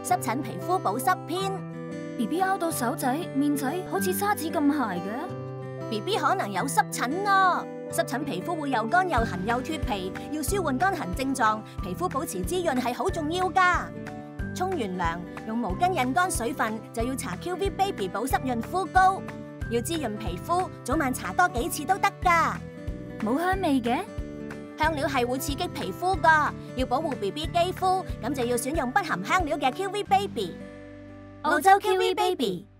濕疹皮膚保濕篇。 BB 拗到手仔、面仔好似沙子咁鞋嘅。 BB 可能有濕疹啊！濕疹皮膚會又乾又痕又脫皮，要舒緩乾痕症狀，皮膚保持滋潤係好重要噶。沖完涼用毛巾印乾水分，就要搽 QV Baby 保濕潤膚膏，要滋潤皮膚，早晚搽多幾次都得噶。 冇香味嘅？ 香料係會刺激皮膚噶，要保護 BB 肌膚，咁就要選用不含香料嘅 QV Baby。澳洲 QV Baby。